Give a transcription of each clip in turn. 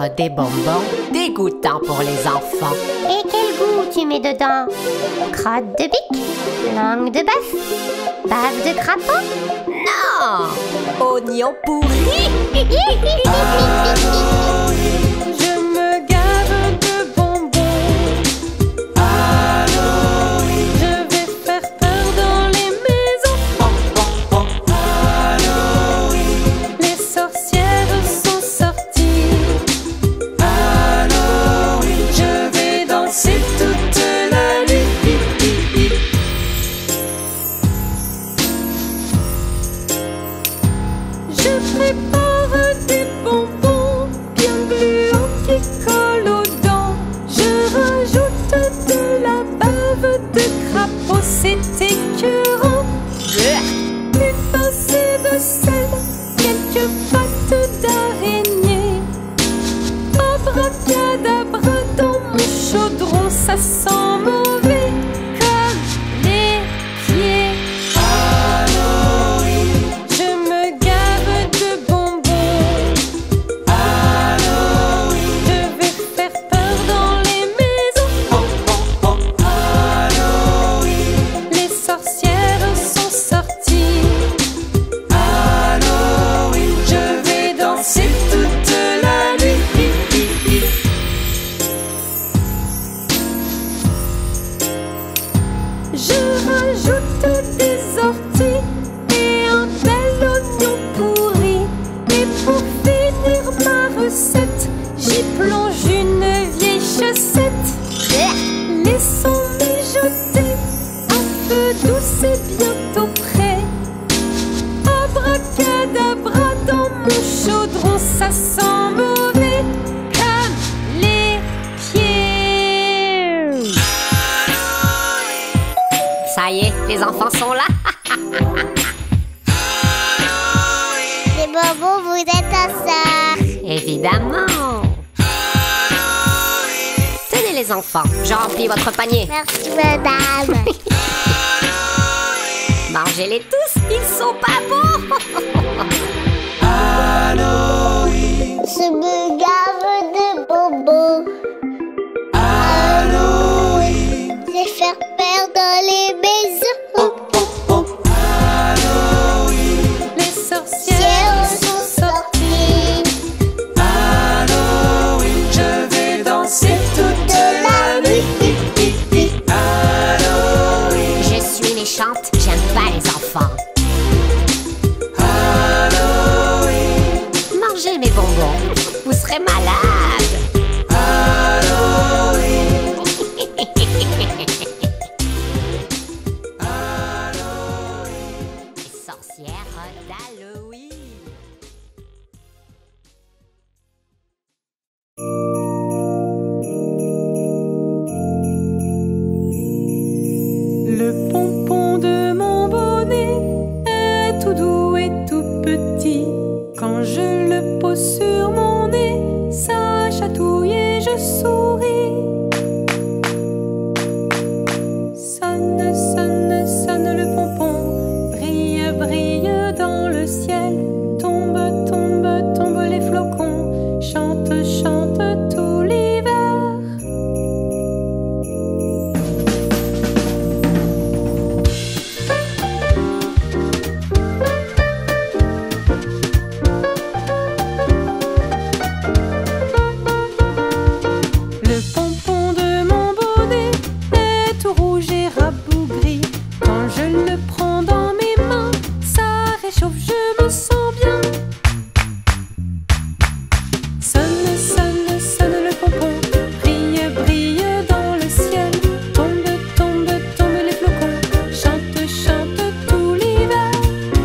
mettre des bonbons dégoûtants pour les enfants. Et quel goût tu mets dedans? Crotte de bique? Langue de bœuf? Bave de crapaud? Non! Oignon pourri! Je me gave de bonbons. Halloween. Je vais faire peur dans les maisons. Halloween. Les sorcières sont sorties. Halloween. Je vais danser toute la nuit. Je prépare des bonbons bien gluants qui collent aux dents. Je rajoute de la bave de crapaud, c'est écœurant. Une pincée de sel, quelques pattes d'araignée. Abracadabra dans mon chaudron, ça sent mauvais comme les pieds. Halloween. Je me gave de bonbons. Halloween. Je vais faire peur dans les maisons. Halloween. Les sorcières sont sorties. Halloween. Je vais danser toute la nuit. Je rajoute des orties et un bel oignon pourri. Et pour finir ma recette, j'y plonge une vieille chaussette. Laissons mijoter à feu doux, c'est bientôt prêt. Abracadabra dans mon chaudron, ça sent mauvais comme les pieds. Ça y est, les enfants sont là. Les bonbons, vous êtes en sort. Évidemment. Tenez les enfants, je remplis votre panier. Merci, madame. Mangez-les tous, ils sont pas bons. Halloween. Je me gave de bonbons. Halloween. Je vais faire peur dans les maisons. Halloween. Les sorcières sont sorties. Halloween. Je vais danser toute la nuit. Halloween. Je suis méchante, j'aime pas les enfants. Halloween. Mangez mes bonbons, vous serez malade. Halloween. Les sorcières d'Halloween. Le pompon de mon bonnet est tout doux et tout petit. Quand je le pose sur mon nez, ça chatouille et je souris. Sonne, sonne, sonne le pompon, brille, brille dans le ciel. Tombe, tombe, tombe les flocons, chante, chante tout l'hiver. Le pompon de mon bonnet est tout rouge et rabougri. Quand je le prends dans mes mains, ça réchauffe, je me sens bien. Sonne, sonne, sonne le pompon, brille, brille dans le ciel. Tombe, tombe, tombe les flocons, chante, chante tout l'hiver.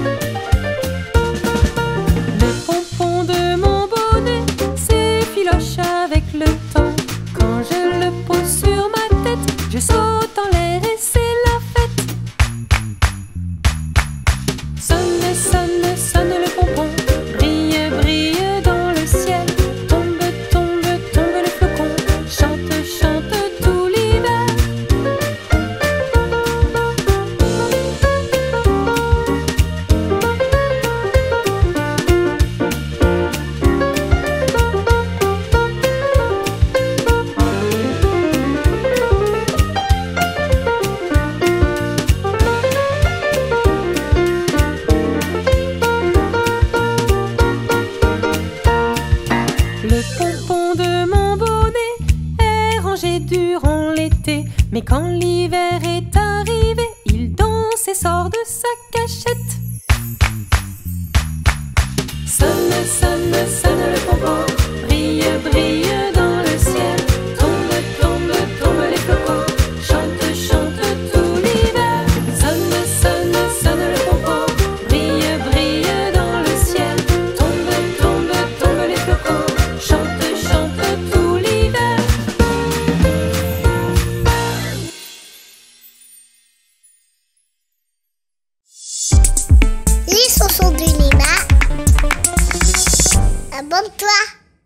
Le pompon de mon bonnet s'effiloche avec le temps. Quand je le pose sur ma tête, je saute en l'air et c'est la fête. Sonne, sonne, sonne le pompon, brille, brille dans le ciel. Tombe, tombe, tombe les flocons, chante, chante tout l'hiver. durant l'été. Mais quand l'hiver est arrivé, il danse et sort de sa cachette. Sonne, sonne, sonne le bonbon, brille, brille dans le ciel. Tombe, tombe, tombe les flocons, chante, chante tout l'hiver. Sonne, sonne, sonne le bonbon, brille, brille dans le ciel. Tombe, tombe, tombe les flocons, chante, chante tout l'hiver. Les chansons du Nima. Abonne-toi.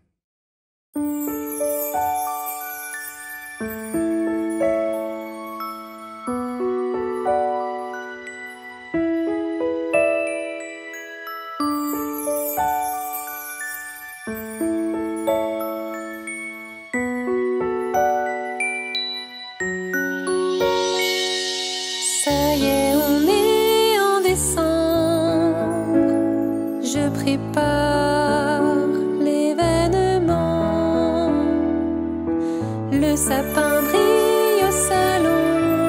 Ça y est, on est en décembre. Je prépare l'événement. Le sapin brille au salon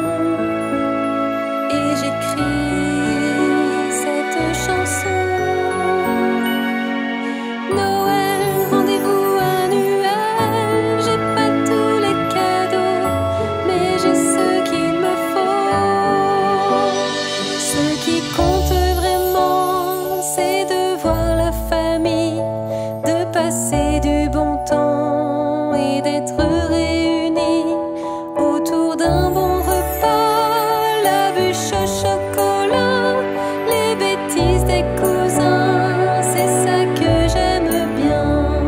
et j'écris cette chanson. Noël, rendez-vous annuel. J'ai pas tous les cadeaux, mais j'ai ce qu'il me faut. Ce qui compte vraiment, c'est de voir la famille, de passer du bon temps et d'être réunis autour d'un bon repas. La bûche au chocolat, les bêtises des cousins, c'est ça que j'aime bien.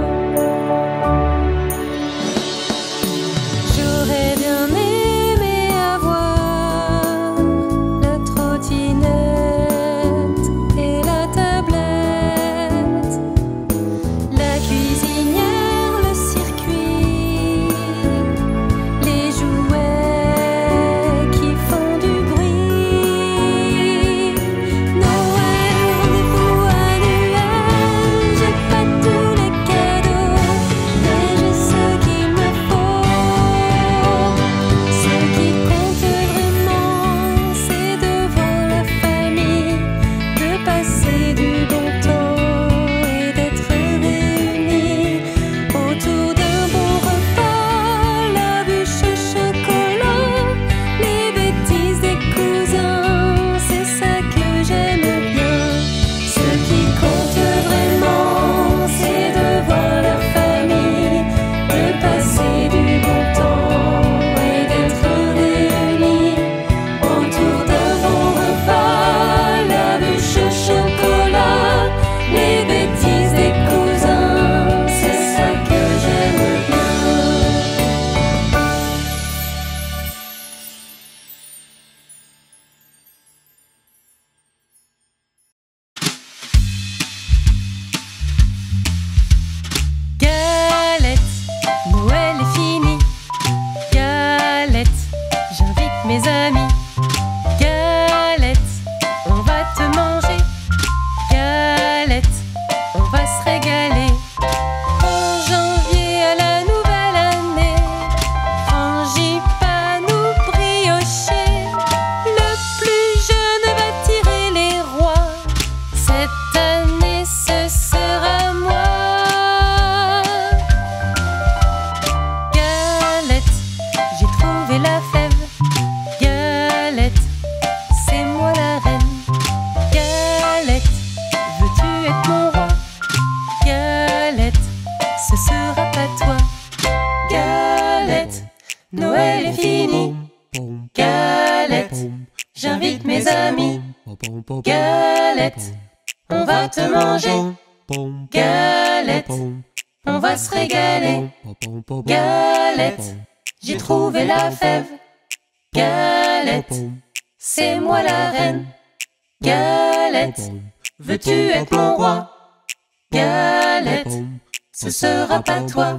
J'aurais bien aimé avoir la trottinette et la tablette, la cuisinière, le circuit, les jouets qui font du bruit. Noël, rendez-vous annuel. J'ai pas tous les cadeaux, mais j'ai ce qu'il me faut. Ce qui compte vraiment, c'est de voir la famille, de passer du bon temps et d'être réunis autour d'un bon repas. La bûche au chocolat, les bêtises des cousins, c'est ça que j'aime bien. Ce qui compte vraiment, c'est de voir la famille, de passer du bon temps et d'être réunis autour d'un bon repas. La bûche au chocolat, les bêtises des cousins, c'est ça que j'aime bien. Galette, Noël est fini. Galette, j'invite mes amis. Galette, on va te manger. Galette, on va se régaler. En janvier à la nouvelle année, frangipane ou brioché, le plus jeune va tirer les rois. Cette année ce sera moi. Galette, j'ai trouvé la fève. Galette, c'est moi la reine. Galette, veux-tu être mon roi? Galette, ce sera pas toi. Galette, Noël est fini. Galette, j'invite mes amis. Galette, on va te manger. Galette, on va se régaler. Galette, j'ai trouvé la fève. Galette, c'est moi la reine. Galette, veux-tu être mon roi? Galette, ce sera pas toi.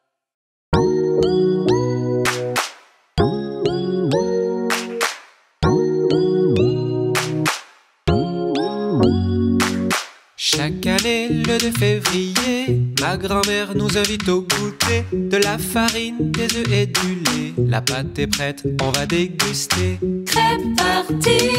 Chaque année, le 2 février, ma grand-mère nous invite au goûter de la farine, des œufs et du lait. La pâte est prête, on va déguster. Crêpes parties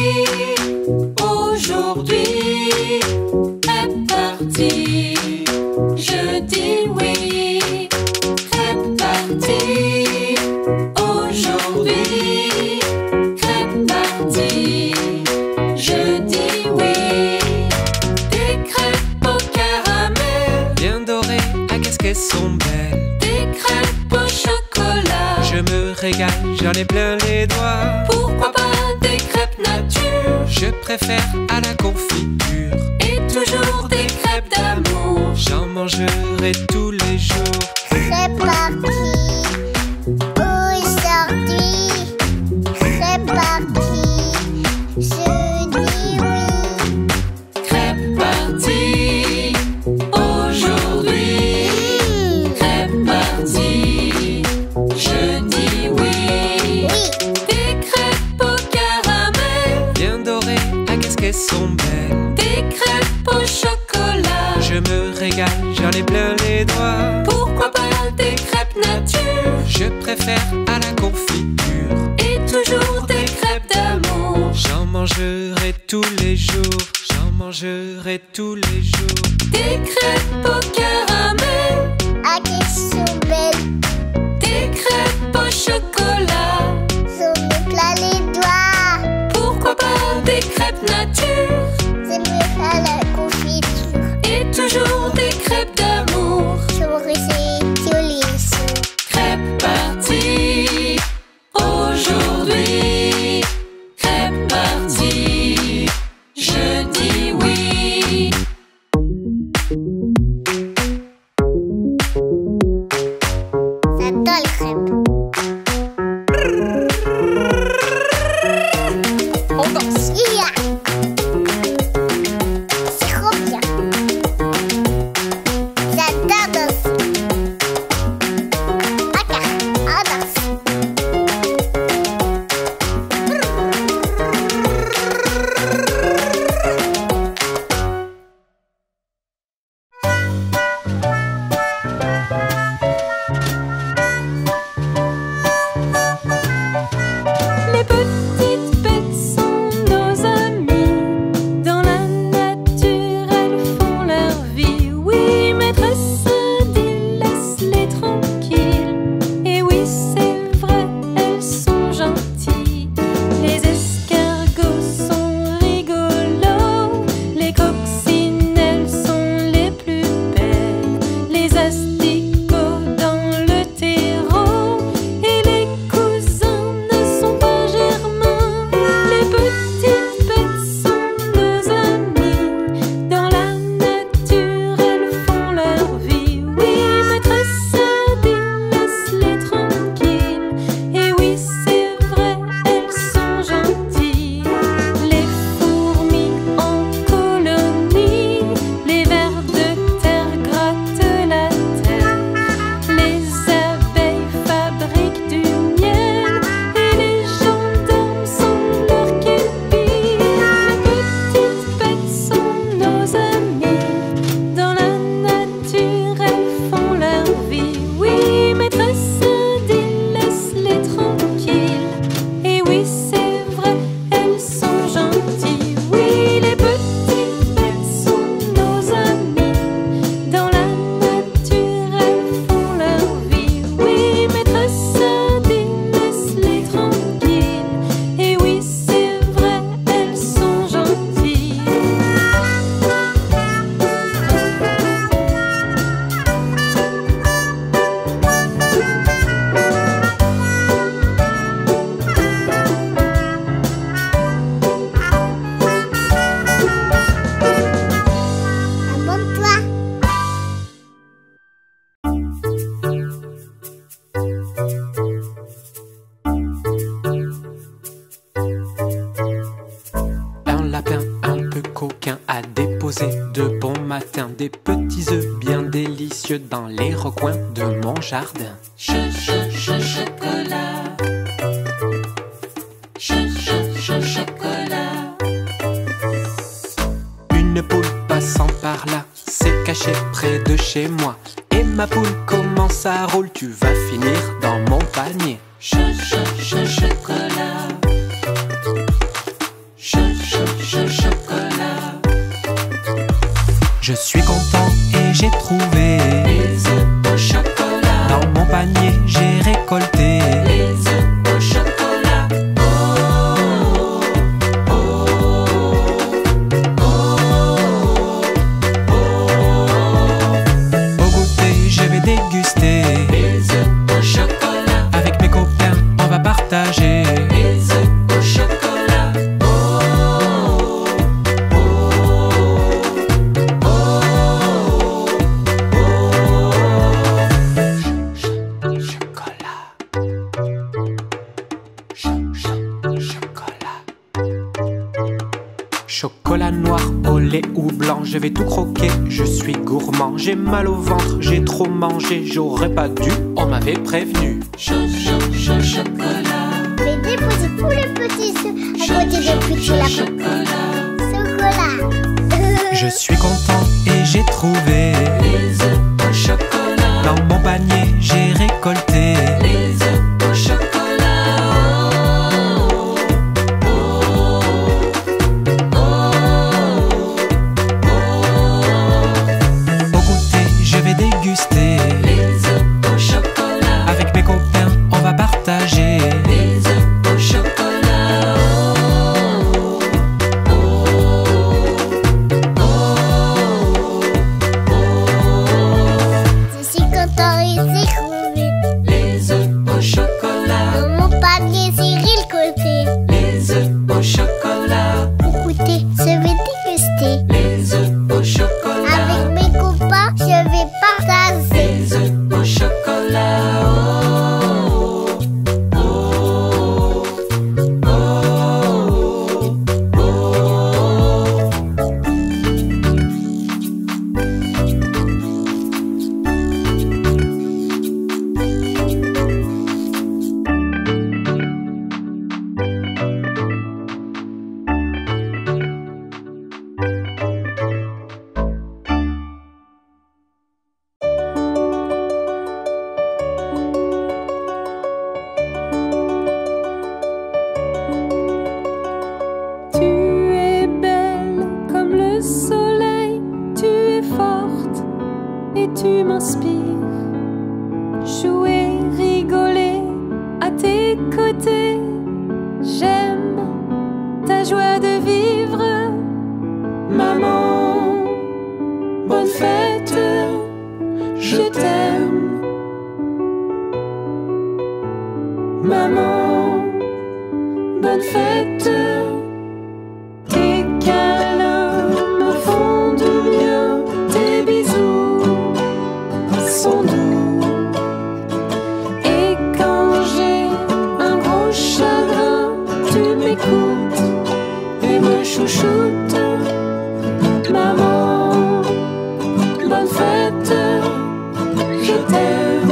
aujourd'hui. Crêpes parties, je dis oui. Crêpes parties aujourd'hui. Crêpes parties, je dis oui. Des crêpes au caramel, Bien dorées, ah qu'est-ce qu'elles sont belles. des crêpes au chocolat. Je me régale, j'en ai plein les doigts. Pourquoi pas des crêpes nature? Je préfère à la confiture. Et toujours des crêpes d'amour. J'en mangerai tous les jours. Crêpes parties aujourd'hui. Crêpes parties, je dis oui. Crêpes parties aujourd'hui. Crêpes parties, je dis oui. Des crêpes au caramel, Bien dorées, ah qu'est-ce qu'elles sont belles. des crêpes au chocolat. Je me régale, j'en ai plein les doigts. Pourquoi pas des crêpes nature? Je préfère à la confiture. Et toujours des crêpes d'amour. J'en mangerai tous les jours. J'en mangerai tous les jours. Des crêpes au caramel, Ah, qu'elles sont belles, des crêpes au chocolat. j'en ai plein les doigts. Pourquoi pas des crêpes nature? C'est mieux à la confiture. Et toujours des crêpes d'amour. J'aurais tous les jours. Crêpes parties aujourd'hui. Crêpes parties, je dis oui. J'adore les crêpes. On danse. Yeah. C'est trop bien. J'adore danser. Ok, on danse. Les petites bêtes sont nos amies. Dans la nature, elles font leur vie. Oui, maîtresse dit, laisse-les tranquilles. Et oui, c'est vrai, elles sont gentilles. Les escargots sont rigolos. Les coccinelles sont les plus belles. Les asticots dans le terreau. Et les cousins ne sont pas germains. Les petites bêtes sont nos amies. Dans la nature, elles font leur vie. Oui, maîtresse a dit, laisse-les tranquilles. Et oui, c'est vrai, elles sont gentilles. Les fourmis en colonie, les vers de terre grattent la terre. Les abeilles fabriquent du miel et les gendarmes sont leurs képis. Les petites bêtes sont nos amies. Dans la nature, elles font leur vie. Oui, maîtresse a dit, laisse-les tranquilles. Et oui, c'est vrai, elles sont gentilles. Oui, les petites bêtes sont nos amies. Dans la nature, elles font leur vie. Oui, maîtresse a dit, laisse-les tranquilles. Et oui, c'est vrai, elles sont gentilles. Abonne-toi. Un lapin un peu coquin a déposé de bon matin des petits œufs bien délicieux dans les recoins de mon jardin. Chocolat. Chocolat. Une poule passant par là s'est cachée près de chez moi. Et ma poule, comment ça roule? Tu vas finir dans dans mon panier. Chocolat. Chocolat. Je suis content et j'ai trouvé les œufs au chocolat. Dans mon panier j'ai récolté les œufs au chocolat. Oh, oh, oh, oh, oh. Au goûter je vais déguster les œufs au chocolat. Avec mes copains on va partager les œufs au chocolat. Oh, oh, oh, oh. Chocolat. Chocolat noir au lait ou blanc, je vais tout croquer, je suis gourmand. J'ai mal au ventre, j'ai trop mangé, j'aurais pas dû, on m'avait prévenu. Chocolat. Je vais déposer tous les petits œufs à côté des petits lapins. Chocolat. Je suis content et j'ai trouvé les œufs au chocolat. Dans mon panier j'ai récolté les œufs au chocolat. Oh, oh, oh, oh, oh. Au goûter je vais déguster les œufs au chocolat. Avec mes copains on va partager les œufs au chocolat. Je suis content et j'ai trouvé Les œufs au chocolat. dans mon panier j'ai récolté. Les œufs au chocolat. Pour goûter, je vais déguster. Les œufs au chocolat. Avec mes copains, je vais partager. Les œufs au chocolat. Oh, oh, oh, oh, oh. Tu es belle comme le soleil, tu es forte et tu m'inspires. Jouer, rigoler à tes côtés, j'aime ta joie de vivre. Maman, bonne fête, je t'aime. Maman, bonne fête. Tes câlins me font du bien, tes bisous sont doux. Et quand j'ai un gros chagrin, tu m'écoutes et me chouchoutes. Maman, bonne fête, je t'aime.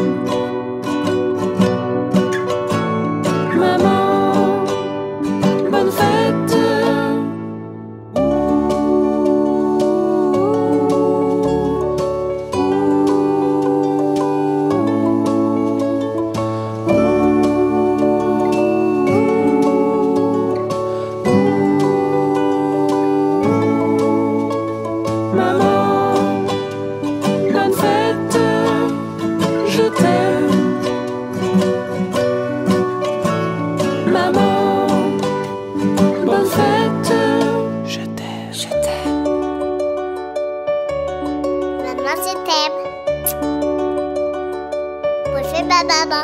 Maman, bonne fête. Maman, bonne fête, je t'aime. Maman, bonne fête, Je t'aime. je t'aime. Maman, je t'aime. Moi, je fais ma maman.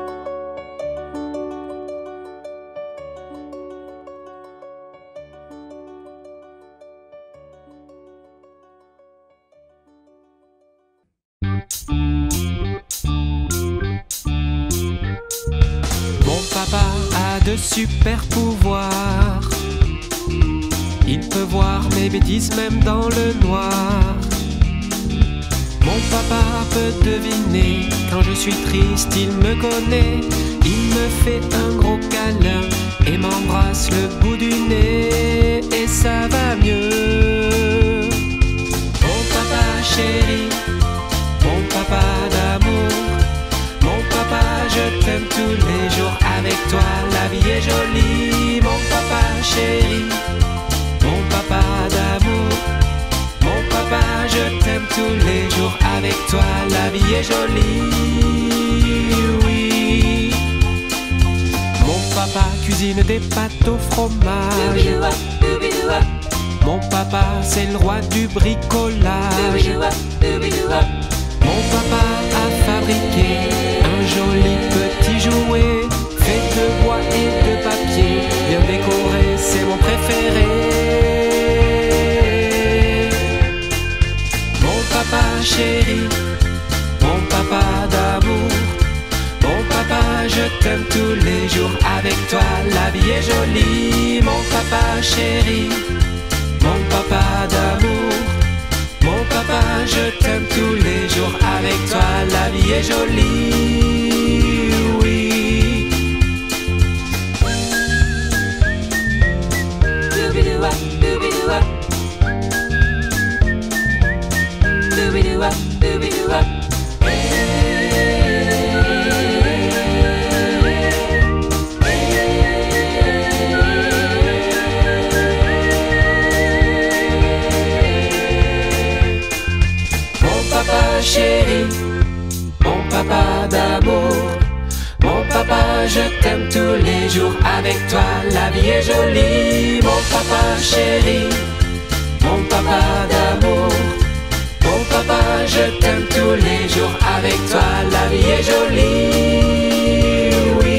Mon papa a de super pouvoirs. Il peut voir mes bêtises même dans le noir. Mon papa peut deviner quand je suis triste, il me connaît. Il me fait un gros câlin et m'embrasse le bout du nez. Et ça va mieux. Mon papa chéri, mon papa d'amour, mon papa je t'aime. avec toi la vie est jolie, oui. Mon papa cuisine des pâtes au fromage. Mon papa c'est le roi du bricolage. Mon papa a fabriqué un joli petit jouet fait de bois et de papier, bien décoré, c'est mon préféré. Mon papa chéri, mon papa d'amour, mon papa je t'aime tous les jours, avec toi la vie est jolie. Mon papa chéri, mon papa d'amour, mon papa je t'aime tous les jours, avec toi la vie est jolie, oui. Chéri, mon papa d'amour, mon papa je t'aime tous les jours, avec toi la vie est jolie. Mon papa chéri, mon papa d'amour, mon papa je t'aime tous les jours, avec toi la vie est jolie, oui.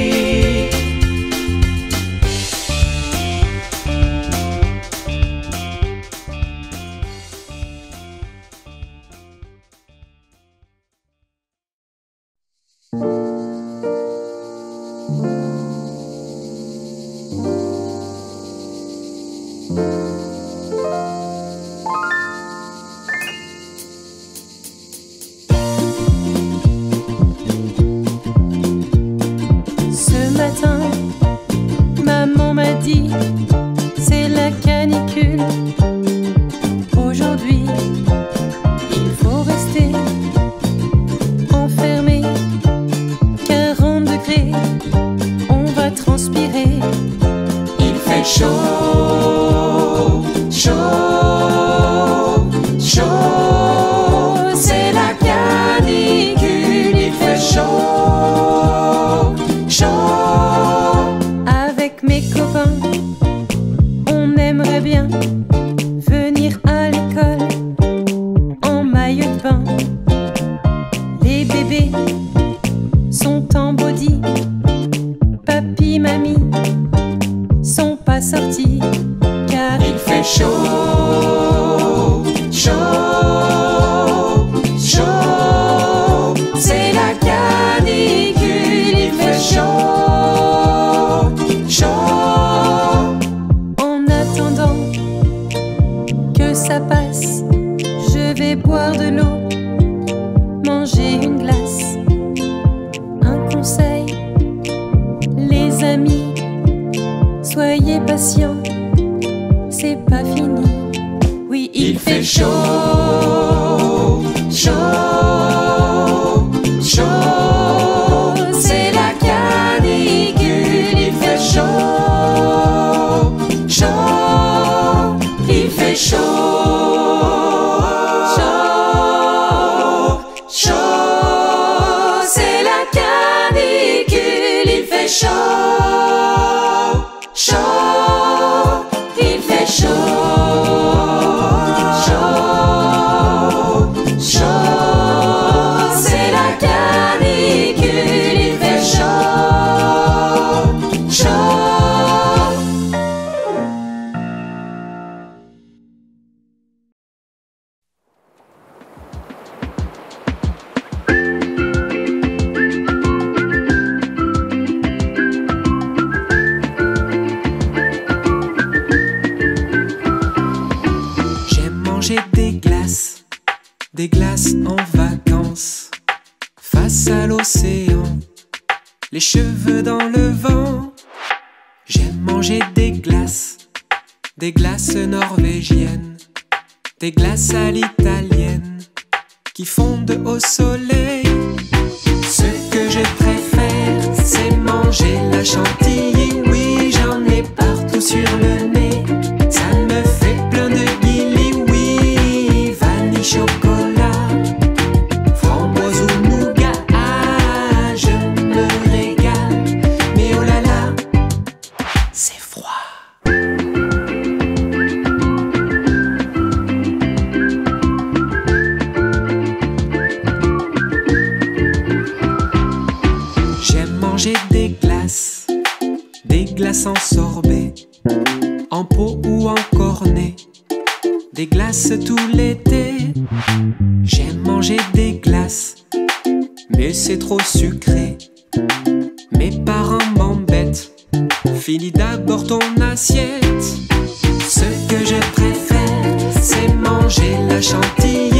C'est la canicule. Aujourd'hui, il faut rester enfermé. 40 degrés, on va transpirer. Il fait chaud, chaud, chaud. C'est la canicule. Il fait chaud, chaud. Avec mes copains, on aimerait bien venir à l'école en maillot de bain. Les bébés sont en body, papy, mamie sont pas sortis car il fait chaud, chaud, chaud. C'est la canicule. Il fait chaud, chaud. En attendant que ça passe, je vais boire de l'eau, manger une glace. Un conseil, les amis, soyez patients, c'est pas fini. Oui, il fait chaud, chaud, chaud. C'est la canicule. Il fait chaud, chaud. Il fait chaud, chaud, chaud. C'est la canicule. Il fait chaud, chaud. Il fait chaud, chaud, chaud. C'est la canicule. Il fait chaud, chaud. Des glaces en vacances, face à l'océan, les cheveux dans le vent. J'aime manger des glaces norvégiennes, des glaces à l'italienne, qui fondent au soleil. Ce que je préfère, c'est manger la chantilly. Oui, j'en ai partout sur le nez, ça me fait plein de guillis. Oui, vanille, chocolat, glaces en sorbet, en pot ou en cornet, des glaces tout l'été. J'aime manger des glaces, mais c'est trop sucré. Mes parents m'embêtent, finis d'abord ton assiette. Ce que je préfère, c'est manger la chantilly